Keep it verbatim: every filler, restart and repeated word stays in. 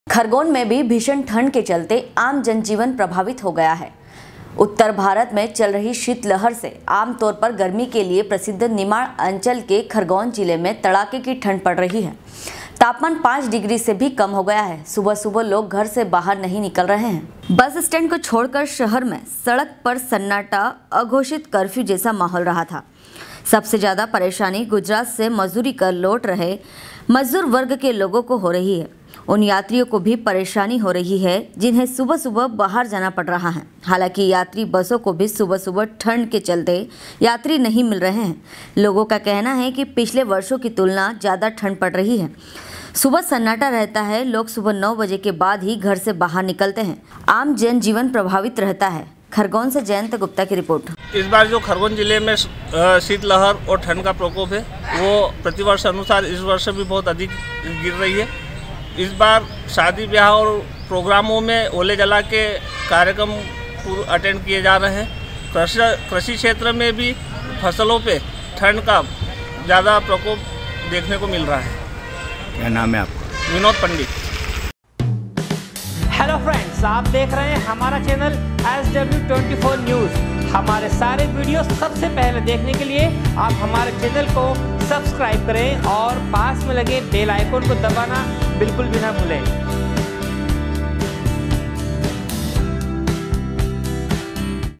खरगोन में भी भीषण ठंड के चलते आम जनजीवन प्रभावित हो गया है। उत्तर भारत में चल रही शीतलहर से आमतौर पर गर्मी के लिए प्रसिद्ध निमाड़ अंचल के खरगोन जिले में तड़ाके की ठंड पड़ रही है। तापमान पाँच डिग्री से भी कम हो गया है। सुबह सुबह लोग घर से बाहर नहीं निकल रहे हैं। बस स्टैंड को छोड़कर शहर में सड़क पर सन्नाटा, अघोषित कर्फ्यू जैसा माहौल रहा था। सबसे ज्यादा परेशानी गुजरात से मजदूरी कर लौट रहे मजदूर वर्ग के लोगों को हो रही है। उन यात्रियों को भी परेशानी हो रही है जिन्हें सुबह सुबह बाहर जाना पड़ रहा है। हालांकि यात्री बसों को भी सुबह सुबह ठंड के चलते यात्री नहीं मिल रहे हैं। लोगों का कहना है कि पिछले वर्षों की तुलना ज़्यादा ठंड पड़ रही है। सुबह सन्नाटा रहता है। लोग सुबह नौ बजे के बाद ही घर से बाहर निकलते हैं। आम जनजीवन प्रभावित रहता है। खरगोन से जयंत गुप्ता की रिपोर्ट। इस बार जो खरगोन जिले में शीतलहर और ठंड का प्रकोप है वो प्रतिवर्ष अनुसार इस वर्ष भी बहुत अधिक गिर रही है। इस बार शादी ब्याह और प्रोग्रामों में ओले जला के कार्यक्रम अटेंड किए जा रहे हैं। कृषि कृषि क्षेत्र में भी फसलों पे ठंड का ज़्यादा प्रकोप देखने को मिल रहा है। क्या नाम है आपका? विनोद पंडित। हेलो फ्रेंड्स, आप देख रहे हैं हमारा channel S W twenty four news. हमारे सारे वीडियो सबसे पहले देखने के लिए आप हमारे चैनल को सब्सक्राइब करें और पास में लगे बेल आइकन को दबाना बिल्कुल भी ना भूलें।